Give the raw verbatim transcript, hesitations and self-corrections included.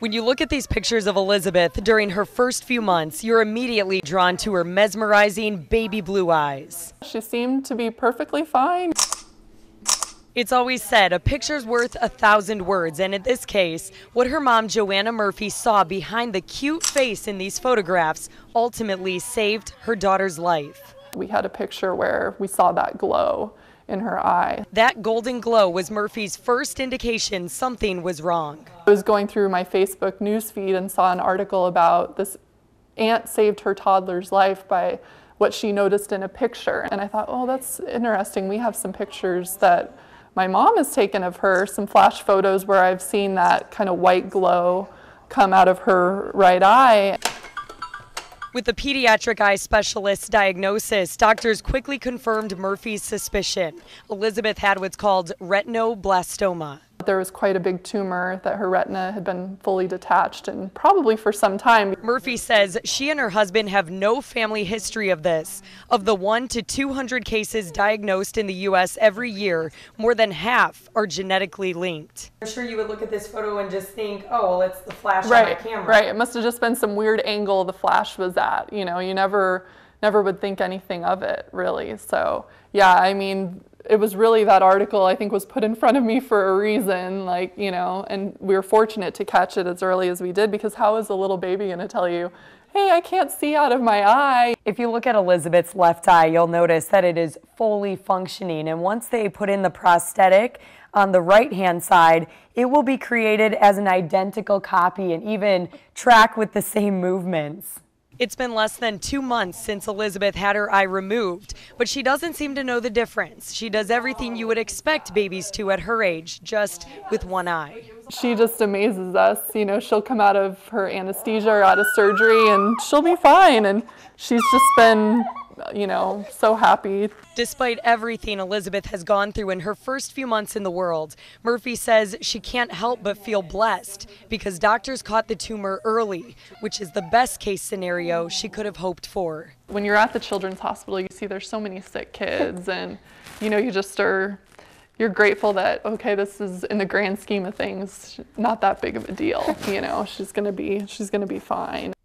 When you look at these pictures of Elizabeth during her first few months, you're immediately drawn to her mesmerizing baby blue eyes. She seemed to be perfectly fine. It's always said a picture's worth a thousand words, and in this case, what her mom Joanna Murphy saw behind the cute face in these photographs ultimately saved her daughter's life. We had a picture where we saw that glow in her eye. That golden glow was Murphy's first indication something was wrong. I was going through my Facebook newsfeed and saw an article about this aunt saved her toddler's life by what she noticed in a picture. And I thought, oh, that's interesting. We have some pictures that my mom has taken of her, some flash photos where I've seen that kind of white glow come out of her right eye. With the pediatric eye specialist's diagnosis, doctors quickly confirmed Murphy's suspicion. Elizabeth had what's called retinoblastoma. There was quite a big tumor that her retina had been fully detached, and probably for some time. Murphy says she and her husband have no family history of this. Of the one to two hundred cases diagnosed in the U S every year, more than half are genetically linked. I'm sure you would look at this photo and just think, oh, well, it's the flash right, on my camera. Right, it must have just been some weird angle the flash was at. You know, you never, never would think anything of it, really. So, yeah, I mean, it was really that article I think was put in front of me for a reason, like, you know, and we were fortunate to catch it as early as we did, because how is a little baby going to tell you, hey, I can't see out of my eye? If you look at Elizabeth's left eye, you'll notice that it is fully functioning, and once they put in the prosthetic on the right-hand side, it will be created as an identical copy and even track with the same movements. It's been less than two months since Elizabeth had her eye removed, but she doesn't seem to know the difference. She does everything you would expect babies to at her age, just with one eye. She just amazes us. You know, she'll come out of her anesthesia or out of surgery and she'll be fine. And she's just been, you know, so happy. Despite everything Elizabeth has gone through in her first few months in the world, Murphy says she can't help but feel blessed because doctors caught the tumor early, which is the best case scenario she could have hoped for. When you're at the children's hospital, you see there's so many sick kids, and, you know, you just are, you're grateful that, okay, this is, in the grand scheme of things, not that big of a deal. You know, she's gonna be, she's gonna be fine.